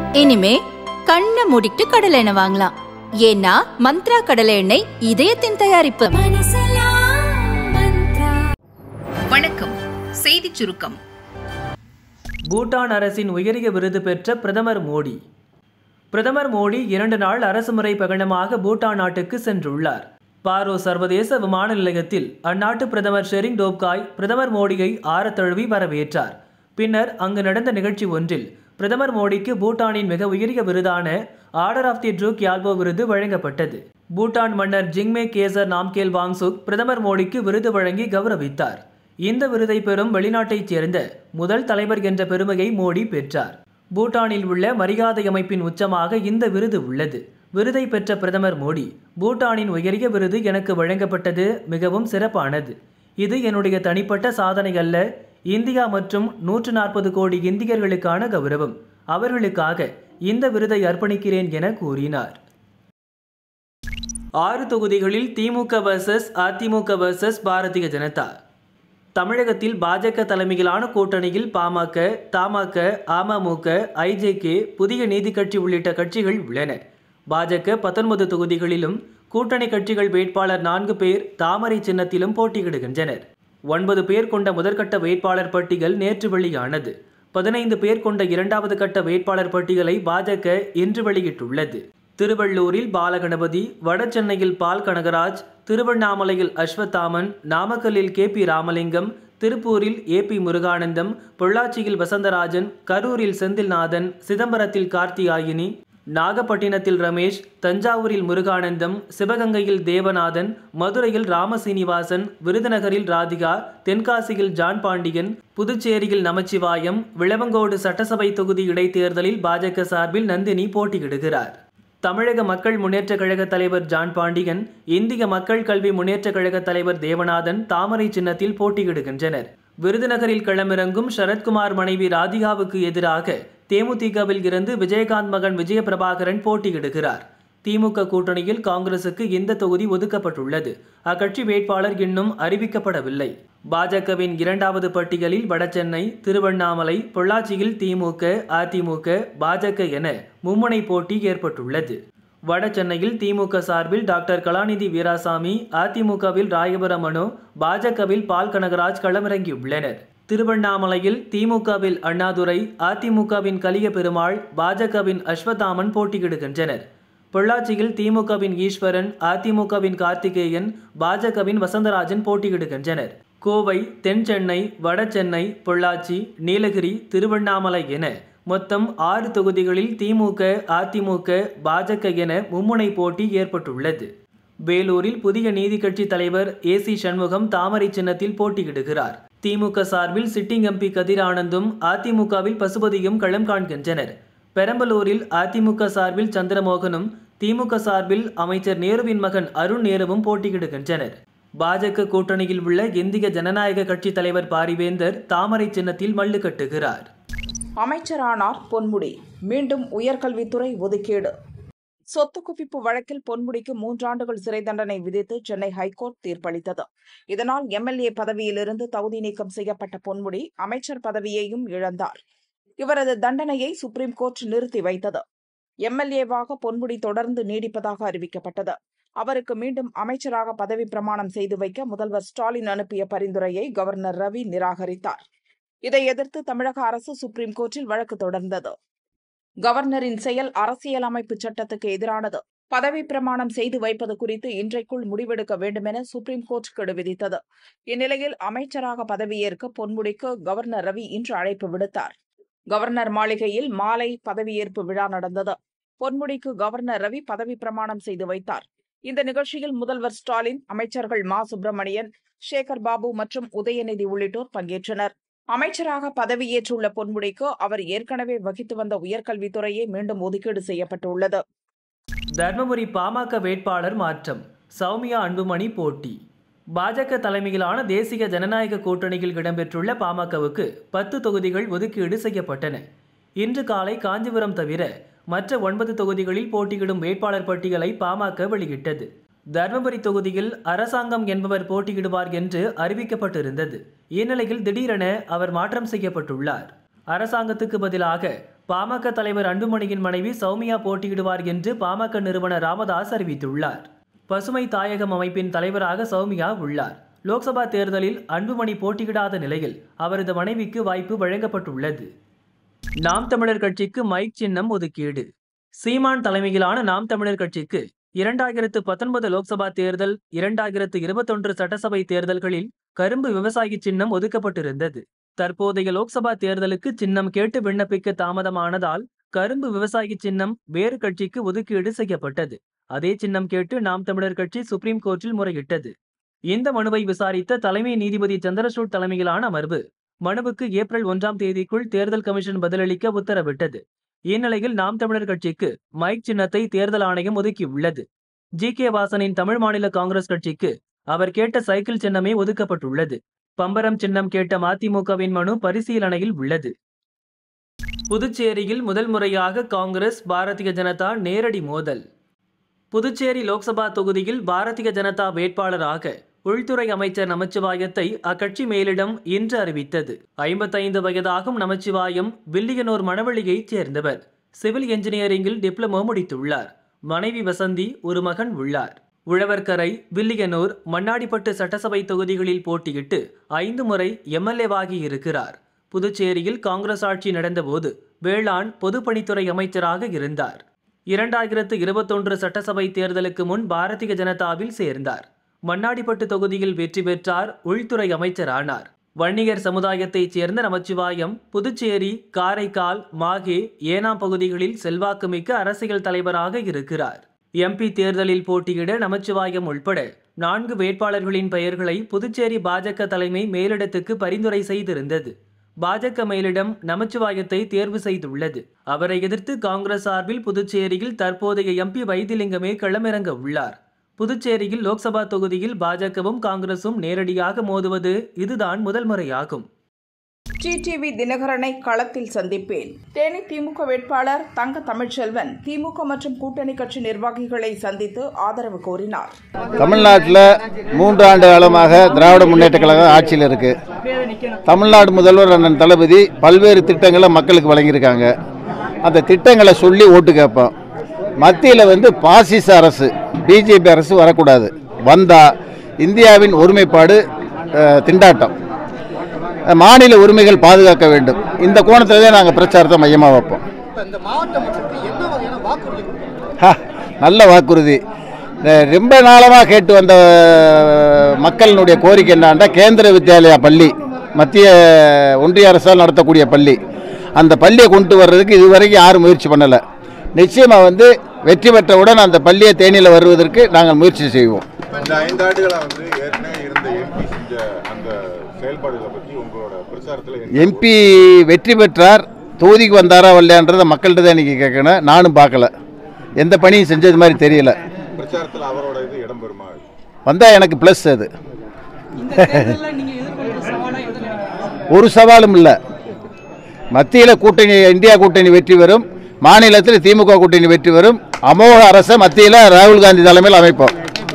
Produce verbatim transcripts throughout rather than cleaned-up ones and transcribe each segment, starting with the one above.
இனிமே கண்ணை மூடிட்டு கடலை எண்ணெய் வாங்கலாம். ஏன்னா மந்த்ரா கடலை எண்ணெய் இதயத்தின் தயாரிப்பு. வணக்கம். செய்தி சுருக்கம். பூட்டான் அரசின் உயரிய விருது பெற்ற பிரதமர் மோடி. பிரதமர் மோடி இரண்டு நாள் அரசுமுறை பயணமாக பூட்டான் நாட்டுக்கு சென்றுள்ளார். பாரோ சர்வதேச விமான நிலையத்தில் அந்நாட்டு பிரதமர் ஷெரிங் டோப்காய் பிரதமர் மோடியை ஆரத்தழுவி வரவேற்றார். பின்னர் அங்கு நடந்த நிகழ்ச்சி ஒன்றில் பிரதமர் மோடிக்கு பூட்டானின் மிக உயரிய விருதான ஆர்டர் ஆஃப் தி ட்ரூக் யால்போ விருது வழங்கப்பட்டது. பூட்டான் மன்னர் ஜிங்மே கேசர் நாம்கேல் வாங்சுக் பிரதமர் மோடிக்கு விருது வழங்கி கௌரவித்தார். இந்த விருதை பெறும் வெளிநாட்டைச் சேர்ந்த முதல் தலைவர் என்ற பெருமையை மோடி பெற்றார். பூட்டானில் உள்ள மரியாதை அமைப்பின் உச்சமாக இந்த விருது உள்ளது. விருதை பெற்ற பிரதமர் மோடி, பூட்டானின் உயரிய விருது எனக்கு வழங்கப்பட்டது மிகவும் சிறப்பானது. இது என்னுடைய தனிப்பட்ட சாதனை அல்ல, இந்தியா மற்றும் நூற்று நாற்பது கோடி இந்தியர்களுக்கான கௌரவம். அவர்களுக்காக இந்த விருதை அர்ப்பணிக்கிறேன் என கூறினார். ஆறு தொகுதிகளில் திமுக வர்சஸ் அதிமுக வர்சஸ் பாரதிய ஜனதா. தமிழகத்தில் பாஜக தலைமையிலான கூட்டணியில் பாமக, தமாக, அமமுக, ஐஜேகே, புதிய நீதி கட்சி உள்ளிட்ட கட்சிகள் உள்ளன. பாஜக பத்தொன்பது தொகுதிகளிலும் கூட்டணி கட்சிகள் வேட்பாளர் நான்கு பேர் தாமரை சின்னத்திலும் போட்டியிடுகின்றனர். ஒன்பது பேர் கொண்ட முதற்கட்ட வேட்பாளர் பட்டியல் நேற்று வெளியானது. பதினைந்து பேர் கொண்ட இரண்டாவது கட்ட வேட்பாளர் பட்டியலை பாஜக இன்று வெளியிட்டுள்ளது. திருவள்ளூரில் பாலகணபதி, வடசென்னையில் பால் கனகராஜ், திருவண்ணாமலையில் அஸ்வத்தாமன், நாமக்கல்லில் கே பி ராமலிங்கம், திருப்பூரில் ஏ பி முருகானந்தம், பொள்ளாச்சியில் வசந்தராஜன், கரூரில் செந்தில்நாதன், சிதம்பரத்தில் கார்த்தியாயினி, நாகப்பட்டினத்தில் ரமேஷ், தஞ்சாவூரில் முருகானந்தம், சிவகங்கையில் தேவநாதன், மதுரையில் ராமசீனிவாசன், விருதுநகரில் ராதிகா, தென்காசியில் ஜான் பாண்டியன், புதுச்சேரியில் நமச்சிவாயம், விளவங்கோடு சட்டசபை தொகுதி இடைத்தேர்தலில் பாஜக சார்பில் நந்தினி போட்டியிடுகிறார். தமிழக மக்கள் முன்னேற்ற கழக தலைவர் ஜான் பாண்டியன், இந்திய மக்கள் கல்வி முன்னேற்ற கழக தலைவர் தேவநாதன் தாமரை சின்னத்தில் போட்டியிடுகின்றனர். விருதுநகரில் களமிறங்கும் சரத்குமார் மனைவி ராதிகாவுக்கு எதிராக தேமுதிகவில் இருந்து விஜயகாந்த் மகன் விஜயபிரபாகரன் போட்டியிடுகிறார். திமுக கூட்டணியில் காங்கிரசுக்கு இந்த தொகுதி ஒதுக்கப்பட்டுள்ளது. அக்கட்சி வேட்பாளர் இன்னும் அறிவிக்கப்படவில்லை. பாஜகவின் இரண்டாவது பட்டியலில் வடசென்னை, திருவண்ணாமலை, பொள்ளாச்சியில் திமுக, அதிமுக, பாஜக என மும்முனை போட்டி ஏற்பட்டுள்ளது. வடசென்னையில் திமுக சார்பில் டாக்டர் கலாநிதி வீராசாமி, அதிமுகவில் ராயபுரம் மனோ, பாஜகவில் பால் கனகராஜ் களமிறங்கியுள்ளனர். திருவண்ணாமலையில் திமுகவில் அண்ணாதுரை, அதிமுகவின் கலிய பெருமாள், பாஜகவின் அஸ்வத்தாமன் போட்டியிடுகின்றனர். பொள்ளாச்சியில் திமுகவின் ஈஸ்வரன், அதிமுகவின் கார்த்திகேயன், பாஜகவின் வசந்தராஜன் போட்டியிடுகின்றனர். கோவை, தென் சென்னை, வடசென்னை, பொள்ளாச்சி, நீலகிரி, திருவண்ணாமலை என மொத்தம் ஆறு தொகுதிகளில் திமுக, அதிமுக, பாஜக என மும்முனை போட்டி ஏற்பட்டுள்ளது. வேலூரில் புதிய நீதி கட்சி தலைவர் ஏ சி சண்முகம் தாமரை சின்னத்தில் போட்டியிடுகிறார். திமுக சார்பில் சிட்டிங் எம்பி கதிர் ஆனந்தும், அதிமுகவில் பசுபதியும் களம் காண்கின்றனர். பெரம்பலூரில் அதிமுக சார்பில் சந்திரமோகனும், திமுக சார்பில் அமைச்சர் நேருவின் மகன் அருண் நேருவும் போட்டியிடுகின்றனர். பாஜக கூட்டணியில் உள்ள இந்திய ஜனநாயக கட்சி தலைவர் பாரிவேந்தர் தாமரை சின்னத்தில் மல்லு கட்டுகிறார். அமைச்சரானார் பொன்முடி, மீண்டும் உயர்கல்வித்துறை ஒதுக்கீடு. சொத்து குவிப்பு வழக்கில் பொன்முடிக்கு மூன்றாண்டுகள் சிறை தண்டனை விதித்து சென்னை ஹைகோர்ட் தீர்ப்பளித்தது. இதனால் எம்எல்ஏ பதவியிலிருந்து தகுதி நீக்கம் செய்யப்பட்ட பொன்முடி அமைச்சர் பதவியையும் இழந்தார். இவரது தண்டனையை சுப்ரீம் கோர்ட் நிறுத்தி வைத்தது. எம்எல்ஏவாக பொன்முடி தொடர்ந்து நீடிப்பதாக அறிவிக்கப்பட்டது. அவருக்கு மீண்டும் அமைச்சராக பதவி பிரமாணம் செய்து வைக்க முதல்வர் ஸ்டாலின் அனுப்பிய பரிந்துரையை கவர்னர் ரவி நிராகரித்தார். இதை எதிர்த்து தமிழக அரசு சுப்ரீம் கோர்ட்டில் வழக்கு தொடர்ந்தது. கவர்னரின் செயல் அரசியலமைப்பு சட்டத்துக்கு எதிரானது. பதவி பிரமாணம் செய்து வைப்பது குறித்து இன்றைக்குள் முடிவெடுக்க வேண்டுமென சுப்ரீம் கோர்ட் கெடு விதித்தது. இந்நிலையில் அமைச்சராக பதவியேற்க பொன்முடிக்கு கவர்னர் ரவி இன்று அழைப்பு விடுத்தார். கவர்னர் மாளிகையில் மாலை பதவியேற்பு விழா நடந்தது. பொன்முடிக்கு கவர்னர் ரவி பதவி பிரமாணம் செய்து வைத்தார். இந்த நிகழ்ச்சியில் முதல்வர் ஸ்டாலின், அமைச்சர்கள் மா சுப்பிரமணியன், சேகர் பாபு மற்றும் உதயநிதி உள்ளிட்டோர் பங்கேற்றனர். அமைச்சராக பதவியேற்றுள்ள பொன்முடிக்கு அவர் ஏற்கனவே வகித்து வந்த உயர்கல்வித்துறையே மீண்டும் ஒதுக்கீடு செய்யப்பட்டுள்ளது. தர்மபுரி பாமக வேட்பாளர் மாற்றம். சௌமியா அன்புமணி போட்டி. பாஜக தலைமையிலான தேசிய ஜனநாயக கூட்டணியில் இடம்பெற்றுள்ள பாமகவுக்கு பத்து தொகுதிகள் ஒதுக்கீடு செய்யப்பட்டன. இன்று காலை காஞ்சிபுரம் தவிர மற்ற ஒன்பது தொகுதிகளில் போட்டியிடும் வேட்பாளர் பட்டியலை பாமக வெளியிட்டது. தர்மபுரி தொகுதியில் அரசாங்கம் என்பவர் போட்டியிடுவார் என்று அறிவிக்கப்பட்டிருந்தது. இந்நிலையில் திடீரென அவர் மாற்றம் செய்யப்பட்டுள்ளார். அரசாங்கத்துக்கு பதிலாக பாமக தலைவர் அன்புமணியின் மனைவி சௌமியா போட்டியிடுவார் என்று பாமக நிறுவனர் ராமதாஸ் அறிவித்துள்ளார். பசுமை தாயகம் அமைப்பின் தலைவராக சௌமியா உள்ளார். லோக்சபா தேர்தலில் அன்புமணி போட்டியிடாத நிலையில் அவரது மனைவிக்கு வாய்ப்பு வழங்கப்பட்டுள்ளது. நாம் தமிழர் கட்சிக்கு மைக் சின்னம் ஒதுக்கீடு. சீமான் தலைமையிலான நாம் தமிழர் கட்சிக்கு இரண்டாயிரத்து பத்தொன்பது லோக்சபா தேர்தல், இரண்டாயிரத்து இருபத்தொன்று சட்டசபை தேர்தல்களில் கரும்பு விவசாயி சின்னம் ஒதுக்கப்பட்டிருந்தது. தற்போதைய லோக்சபா தேர்தலுக்கு சின்னம் கேட்டு விண்ணப்பிக்க தாமதமானதால் கரும்பு விவசாயி சின்னம் வேறு கட்சிக்கு ஒதுக்கீடு செய்யப்பட்டது. அதே சின்னம் கேட்டு நாம் தமிழர் கட்சி சுப்ரீம் கோர்ட்டில் முறையிட்டது. இந்த மனுவை விசாரித்த தலைமை நீதிபதி சந்திரசூட் தலைமையிலான அமர்வு மனுவுக்கு ஏப்ரல் ஒன்றாம் தேதிக்குள் தேர்தல் கமிஷன் பதிலளிக்க உத்தரவிட்டது. இந்நிலையில் நாம் தமிழர் கட்சிக்கு மைக் சின்னத்தை தேர்தல் ஆணையம் ஒதுக்கியுள்ளது. ஜி கே வாசனின் தமிழ் மாநில காங்கிரஸ் கட்சிக்கு அவர் கேட்ட சைக்கிள் சின்னமே ஒதுக்கப்பட்டுள்ளது. பம்பரம் சின்னம் கேட்ட மதிமுகவின் மனு பரிசீலனையில் உள்ளது. புதுச்சேரியில் முதல் முறையாக காங்கிரஸ் பாரதிய ஜனதா நேரடி மோதல். புதுச்சேரி லோக்சபா தொகுதியில் பாரதிய ஜனதா வேட்பாளராக உள்துறை அமைச்சர் நமச்சிவாயத்தை அக்கட்சி மேலிடம் இன்று அறிவித்தது. ஐம்பத்தைந்து வயதாகும் நமச்சிவாயம் வில்லியனூர் மணவெளியைச் சேர்ந்தவர். சிவில் என்ஜினியரிங்கில் டிப்ளமோ முடித்துள்ளார். மனைவி வசந்தி, ஒரு மகன் உள்ளார். உழவர்கரை, வில்லியனூர், மண்ணாடிப்பட்டு சட்டசபை தொகுதிகளில் போட்டியிட்டு ஐந்து முறை எம்எல்ஏவாகி இருக்கிறார். புதுச்சேரியில் காங்கிரஸ் ஆட்சி நடந்தபோது வேளாண் பொதுப்பணித்துறை அமைச்சராக இருந்தார். இரண்டாயிரத்து இருபத்தொன்று சட்டசபை தேர்தலுக்கு முன் பாரதிய ஜனதாவில் சேர்ந்தார். மண்ணாடிப்பட்டு தொகுதியில் வெற்றி பெற்றார். உள்துறை அமைச்சரானார். வன்னியர் சமுதாயத்தைச் சேர்ந்த நமச்சிவாயம் புதுச்சேரி, காரைக்கால், மாஹே, ஏனாம் பகுதிகளில் செல்வாக்குமிக்க அரசியல் தலைவராக இருக்கிறார். எம்பி தேர்தலில் போட்டியிட நமச்சிவாயம் உள்பட நான்கு வேட்பாளர்களின் பெயர்களை புதுச்சேரி பாஜக தலைமை மேலிடத்துக்கு பரிந்துரை செய்திருந்தது. பாஜக மேலிடம் நமச்சிவாயத்தை தேர்வு செய்துள்ளது. அவரை எதிர்த்து காங்கிரஸ் சார்பில் புதுச்சேரியில் தற்போதைய எம்பி வைத்திலிங்கமே களமிறங்க உள்ளார். புதுச்சேரியில் லோக்சபா தொகுதியில் பாஜகவும் காங்கிரசும் நேரடியாக மோதுவது இதுதான் முதல் முறையாகும். டிடிவி தினகரனை களத்தில் சந்திப்பேன். தேனி திமுக வேட்பாளர் தங்க தமிழ்ச்செல்வன் திமுக மற்றும் கூட்டணி கட்சி நிர்வாகிகளை சந்தித்து ஆதரவு கோரினார். தமிழ்நாட்டில் மூன்று ஆண்டு காலமாக திராவிட முன்னேற்ற கழகம் ஆட்சியில் இருக்கு. தமிழ்நாடு முதல்வர் அண்ணன் தளபதி பல்வேறு திட்டங்களை மக்களுக்கு வழங்கியிருக்காங்க. அந்த திட்டங்களை சொல்லி ஓட்டு கேட்போம். மத்தியில் வந்து பாசிச அரசு, பிஜேபி அரசு வரக்கூடாது. வந்தா இந்தியாவின் ஒருமைப்பாடு திண்டாட்டம், மாநில உரிமைகள் பாதுகாக்க வேண்டும். இந்த கோணத்தில் தான் நாங்கள் பிரச்சாரத்தை மையமாக வைப்போம். நல்ல வாக்குறுதி. ரொம்ப நாளமாக கேட்டு வந்த மக்களினுடைய கோரிக்கை என்னன்னா, கேந்திர வித்யாலயா பள்ளி, மத்திய ஒன்றிய அரசால் நடத்தக்கூடிய பள்ளி, அந்த பள்ளியை கொண்டு வர்றதுக்கு இதுவரைக்கும் யாரும் முயற்சி பண்ணலை. நிச்சயமாக வந்து வெற்றி பெற்றவுடன் அந்த பள்ளியை தேனியில் வருவதற்கு நாங்கள் முயற்சி செய்வோம். இந்த ஐந்து ஆண்டுகளாக வந்து ஏற்கனவே இருந்த எம்பி செஞ்ச அந்த செயல்பாடுகளை பற்றி உங்களோட பிரச்சாரத்தில் எம்பி வெற்றி பெற்றார், தொகுதிக்கு வந்தாரா வரலையான்றதை மக்கள்கிட்ட தான் இன்றைக்கி கேட்கணும். நானும் பார்க்கல, எந்த பணியும் செஞ்சது மாதிரி தெரியல. பிரச்சாரத்தில் அவரோட இது இடம்பெறுமா? வந்தால் எனக்கு ப்ளஸ். அது ஒரு சவாலும் இல்லை. மத்தியில் கூட்டணி, இந்தியா கூட்டணி வெற்றி பெறும். மாநிலத்தில் திமுக கூட்டணி வெற்றி பெறும். அமோக அரசை மத்தியில் ராகுல் காந்தி தலைமையில் அமைப்போம்.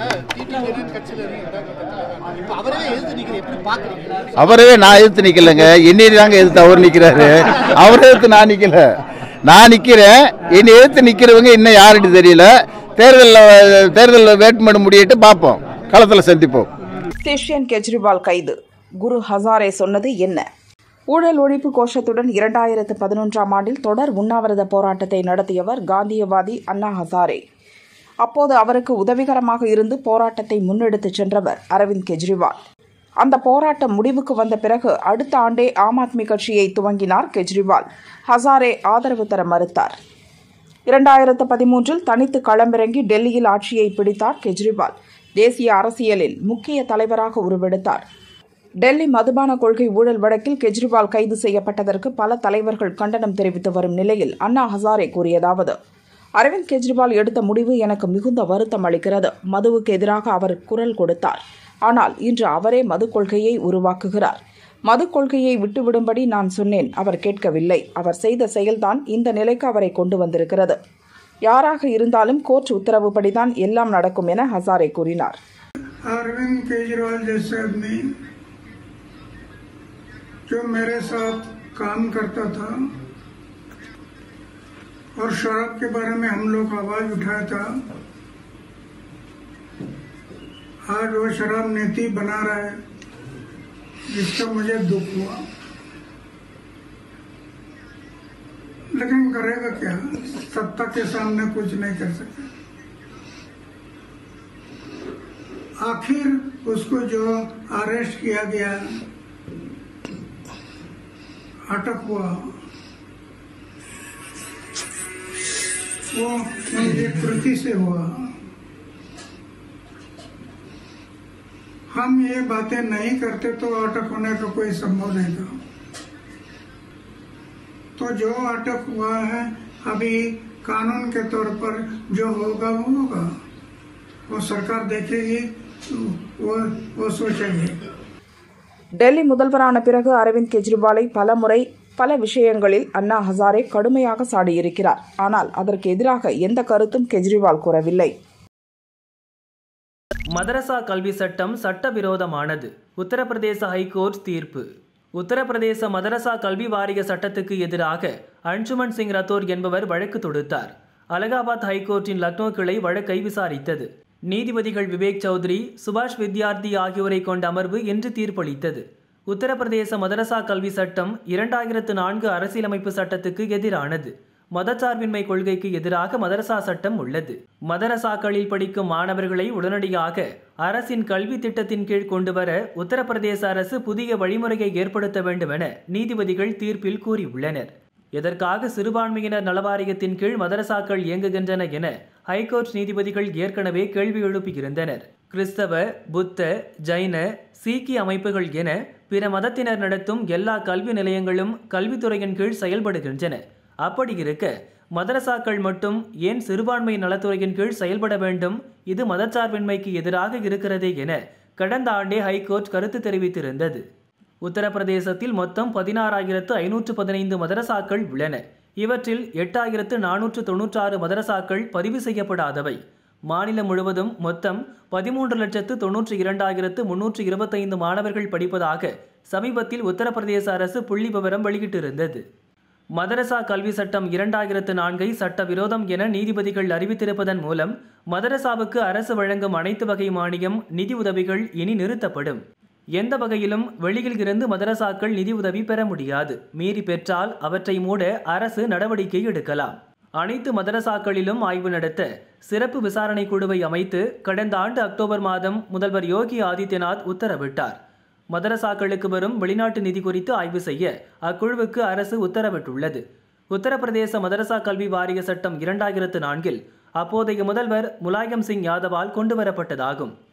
அவரவே நான் எதிர்த்து நிக்கலங்க, என்னை தாங்க எதிர்த்து அவர் நிக்கிறாரு. அவர் எதிர்த்து நான் நிக்கல, நான் நிக்கிறேன். என்னை எதிர்த்து நிக்கிறவங்க இன்னும் யாருன்னு தெரியல. தேர்தலில் தேர்தலில் வேட்புமனு முடியிட்டு பார்ப்போம், களத்தில் சந்திப்போம். ஸ்டேஷன் கெஜ்ரிவால் கைது. குரு ஹசாரே சொன்னது என்ன? ஊழல் ஒழிப்பு கோஷத்துடன் இரண்டாயிரத்து பதினொன்றாம் ஆண்டில் தொடர் உண்ணாவிரத போராட்டத்தை நடத்தியவர் காந்தியவாதி அண்ணா ஹசாரே. அப்போது அவருக்கு உதவிகரமாக இருந்து போராட்டத்தை முன்னெடுத்துச் சென்றவர் அரவிந்த் கெஜ்ரிவால். அந்த போராட்டம் முடிவுக்கு வந்த பிறகு அடுத்த ஆண்டே ஆம் ஆத்மி கட்சியை துவங்கினார் கெஜ்ரிவால். ஹசாரே ஆதரவு தர மறுத்தார். இரண்டாயிரத்து பதிமூன்றில் தனித்து களமிறங்கி டெல்லியில் ஆட்சியை பிடித்தார் கெஜ்ரிவால். தேசிய அரசியலில் முக்கிய தலைவராக உருவெடுத்தார். டெல்லி மதுபான கொள்கை ஊழல் வழக்கில் கெஜ்ரிவால் கைது செய்யப்பட்டதற்கு பல தலைவர்கள் கண்டனம் தெரிவித்து வரும் நிலையில் அண்ணா ஹசாரே கூறியதாவது: அரவிந்த் கெஜ்ரிவால் எடுத்த முடிவு எனக்கு மிகுந்த வருத்தம் அளிக்கிறது. மதுவுக்கு எதிராக அவர் குரல் கொடுத்தார். ஆனால் இன்று அவரே மது கொள்கையை உருவாக்குகிறார். மது கொள்கையை விட்டுவிடும்படி நான் சொன்னேன், அவர் கேட்கவில்லை. அவர் செய்த செயல்தான் இந்த நிலைக்கு அவரை கொண்டு வந்திருக்கிறது. யாராக இருந்தாலும் கோர்ட் உத்தரவுப்படிதான் எல்லாம் நடக்கும் என ஹசாரே கூறினார். அரவிந்த் கெஜ்ரிவால் जैसे आदमी जो मेरे साथ काम करता था, और शराब के बारे में हम लोग आवाज उठाया था। आज वो शराब नीति बना रहा है, जिसका मुझे दुख हुआ, लेकिन करेगा क्या, सत्ता के सामने कुछ नहीं कर सकते। आखिर उसको जो अरेस्ट किया गया, अटक हुआ, वो उनकी कृति से हुआ। हम ये बातें नहीं करते तो अटक होने का कोई संभव नहीं था। तो जो अटक हुआ है, अभी कानून के तौर पर जो होगा वो होगा, वो सरकार देखेगी, वो वो सोचेगी। டெல்லி முதல்வரான பிறகு அரவிந்த் கெஜ்ரிவாலை பல முறை பல விஷயங்களில் அண்ணா ஹசாரே கடுமையாக சாடியிருக்கிறார். ஆனால் அதற்கு எதிராக எந்த கருத்தும் கெஜ்ரிவால் கூறவில்லை. மதரசா கல்வி சட்டம் சட்டவிரோதமானது. உத்தரப்பிரதேச ஹைகோர்ட் தீர்ப்பு. உத்தரப்பிரதேச மதரசா கல்வி வாரிய சட்டத்துக்கு எதிராக அன்சுமன் சிங் ரத்தோர் என்பவர் வழக்கு தொடுத்தார். அலகாபாத் ஹைகோர்ட்டின் லக்னோ கிளை வழக்கை விசாரித்தது. நீதிபதிகள் விவேக் சௌத்ரி, சுபாஷ் வித்யார்த்தி ஆகியோரை கொண்ட அமர்வு இன்று தீர்ப்பளித்தது. உத்தரப்பிரதேச மதரசா கல்வி சட்டம் இரண்டாயிரத்து நான்கு அரசியலமைப்பு சட்டத்துக்கு எதிரானது. மதச்சார்பின்மை கொள்கைக்கு எதிராக மதரசா சட்டம் உள்ளது. மதரசாக்களில் படிக்கும் மாணவர்களை உடனடியாக அரசின் கல்வி திட்டத்தின் கீழ் கொண்டுவர உத்தரப்பிரதேச அரசு புதிய வழிமுறையை ஏற்படுத்த வேண்டும் என நீதிபதிகள் தீர்ப்பில் கூறியுள்ளனர். இதற்காக சிறுபான்மையினர் நலவாரியத்தின் கீழ் மதரசாக்கள் இயங்குகின்றன என ஹைகோர்ட் நீதிபதிகள் ஏற்கனவே கேள்வி எழுப்பியிருந்தனர். கிறிஸ்தவ, புத்த, ஜைன, சீக்கிய அமைப்புகள் என பிற மதத்தினர் நடத்தும் எல்லா கல்வி நிலையங்களும் கல்வித்துறையின் கீழ் செயல்படுகின்றன. அப்படி இருக்க மதரசாக்கள் மட்டும் ஏன் சிறுபான்மை நலத்துறையின் கீழ் செயல்பட வேண்டும்? இது மதச்சார்பின்மைக்கு எதிராக இருக்கிறதே என கடந்த ஆண்டே ஹைகோர்ட் கருத்து தெரிவித்திருந்தது. உத்தரப்பிரதேசத்தில் மொத்தம் பதினாறாயிரத்து ஐநூற்று பதினைந்து மதரசாக்கள் உள்ளன. இவற்றில் எட்டாயிரத்து நானூற்று தொன்னூற்றாறு மதரசாக்கள் பதிவு செய்யப்படாதவை. மாநிலம் முழுவதும் மொத்தம் பதிமூன்று லட்சத்து தொன்னூற்றி இரண்டாயிரத்து முன்னூற்று இருபத்தைந்து மாணவர்கள் படிப்பதாக சமீபத்தில் உத்தரப்பிரதேச அரசு புள்ளி விவரம் வெளியிட்டிருந்தது. மதரசா கல்வி சட்டம் இரண்டாயிரத்து நான்கை சட்டவிரோதம் என நீதிபதிகள் அறிவித்திருப்பதன் மூலம் மதரசாவுக்கு அரசு வழங்கும் அனைத்து வகை மானியம், நிதி உதவிகள் இனி நிறுத்தப்படும். எந்த வகையிலும் வெளியில் இருந்து மதரசாக்கள் நிதி உதவி பெற முடியாது. மீறி பெற்றால் அவற்றை மூட அரசு நடவடிக்கை எடுக்கலாம். அனைத்து மதரசாக்களிலும் ஆய்வு நடத்த சிறப்பு விசாரணை குழுவை அமைத்து கடந்த ஆண்டு அக்டோபர் மாதம் முதல்வர் யோகி ஆதித்யநாத் உத்தரவிட்டார். மதரசாக்களுக்கு வரும் வெளிநாட்டு நிதி குறித்து ஆய்வு செய்ய அக்குழுவுக்கு அரசு உத்தரவிட்டுள்ளது. உத்தரப்பிரதேச மதரசா கல்வி வாரிய சட்டம் இரண்டாயிரத்து நான்கில் அப்போதைய முதல்வர் முலாயம் சிங் யாதவால் கொண்டுவரப்பட்டதாகும்.